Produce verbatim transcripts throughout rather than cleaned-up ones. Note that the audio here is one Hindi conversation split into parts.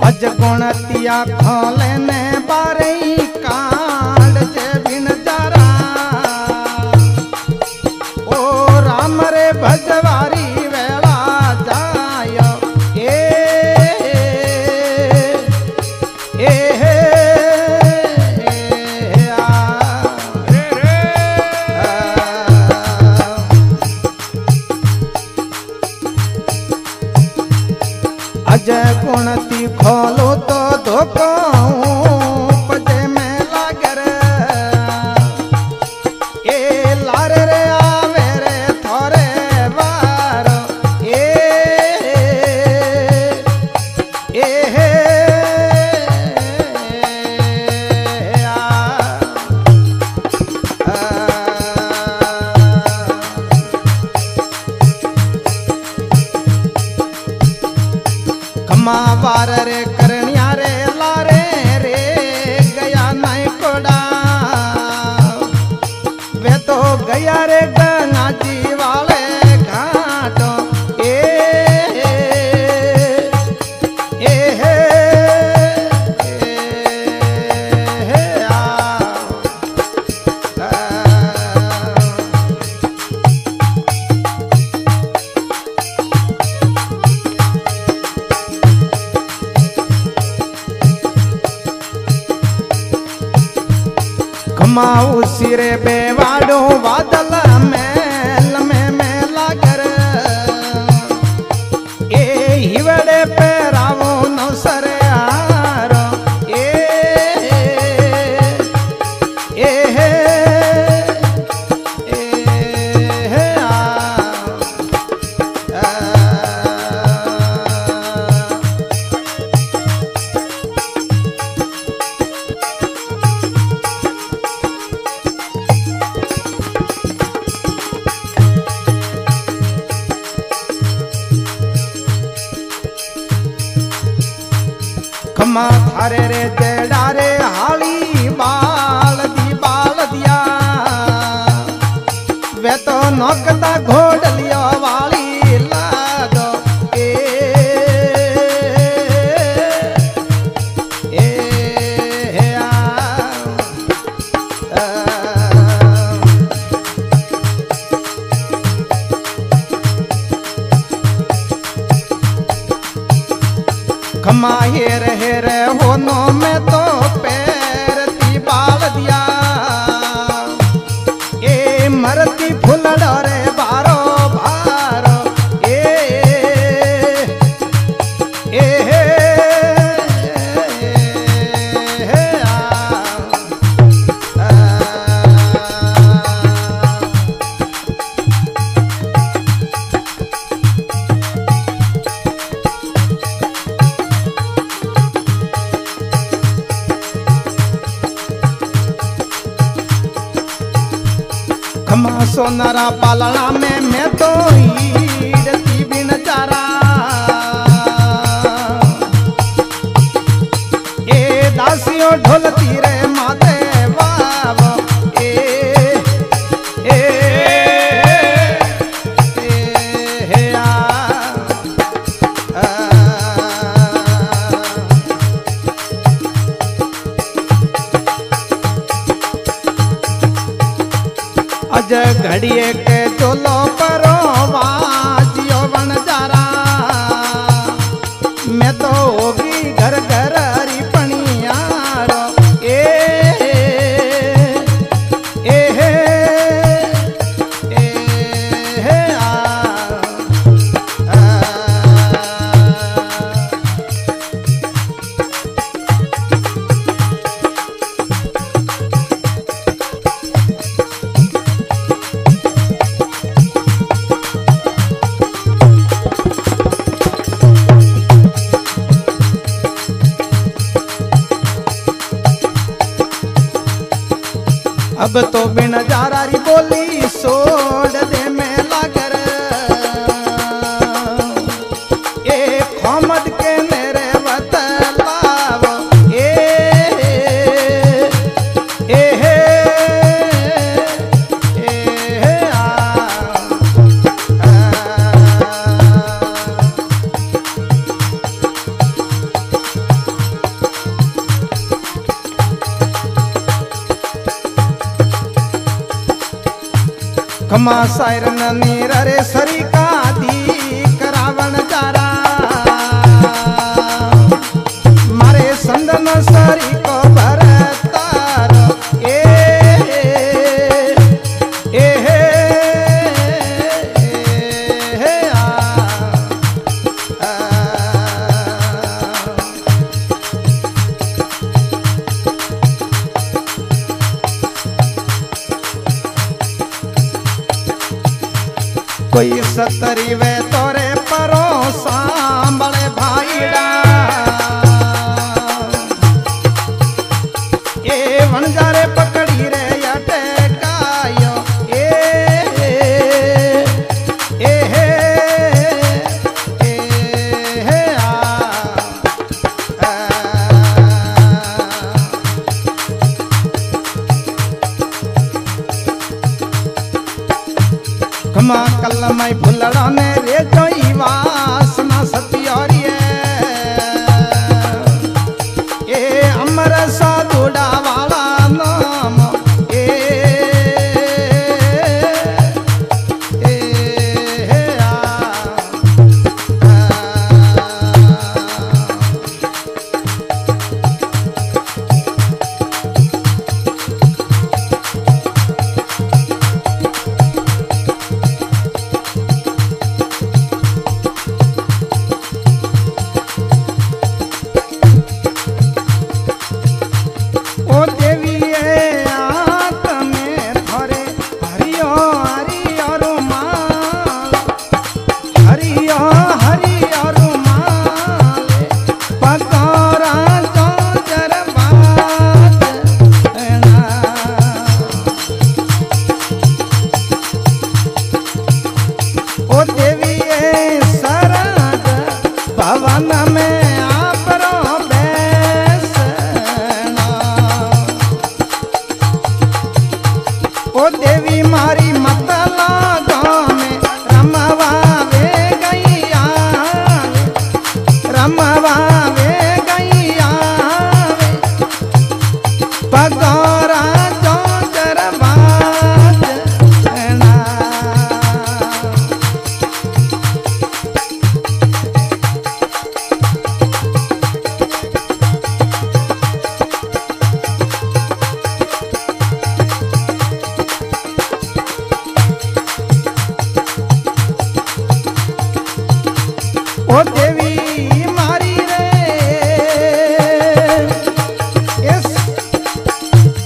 अज गुणतिया खोले ने बारे कांड जे बिन जारा ओ राम रे भजवारी वेला जायो ए ए, ए अजय गुणती खोलो तो धोको पजे में लागर ए लार रे आवे रे थोरे वार ए ए वार रे करनिया रे लारे रे गया नहीं कोड़ा वे तो गया रे गंगा जी वाले घाटों ए ए, ए, ए आ, आ, खमाऊ सिरे बेवाड़ो बादल मेल में मेला कर ए हिवड़े पे रावो नौसरे आरो ए ए ए, ए आ, आ, खमा थारे रे जेड़ा रे हाली बाल दी बाल दिया वे तो नौकता घोड़ लियो वाली लागो ए ए आ, आ, खमा हेर हेर होनो में तो पैर ती बाल दिया ए मरती फुलड़ रे बारो भारो ए ए, ए, ए आ, आ, खमा सोनारा पालना में मैं तो ईड़ती बिन चारा ए दासियों ढोलती रे माते बाब ए ए, ए आ, आ, अज घड़िए के चोलो करो वाजियो बन जारा मैं तो होगी घर घर हरी पनियारो ए ए, ए, ए आ, आ, अब तो बिन जारारी बोली सोड़ दे में लागर ए खोमद के मेरे बतलाव ए ए, ए, ए आ, आ, खमा सायरन नीर रे सरी का दी करावन जारा मारे संदन सरी को भरतार ए ए हे हे आ कोई सतरी वे तोरे परो सांभळे भाईड़ा ए वणजारे पकड़ी रे अटकायो ए ए हे ए हे आ खमा कलमाई फुलड़ा ने रे जोई वासना सतियोरिए ए अमर साधुड़ा वाला नाम ए ए हे आ ओ देवी ए आत में थोरे हरियो हरियो रुमाल हरियो हरियो रुमाल पकोरा जो जरबात ओ देवी ए सरद भवन में आपरो ओ देवी मारी मतला गाँव में रमवा वे गैया रमवा वे गैया पगोरा जो जरबात ओ देवी मारी रे इस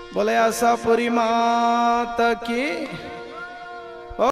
बोले आशापुरी माता की।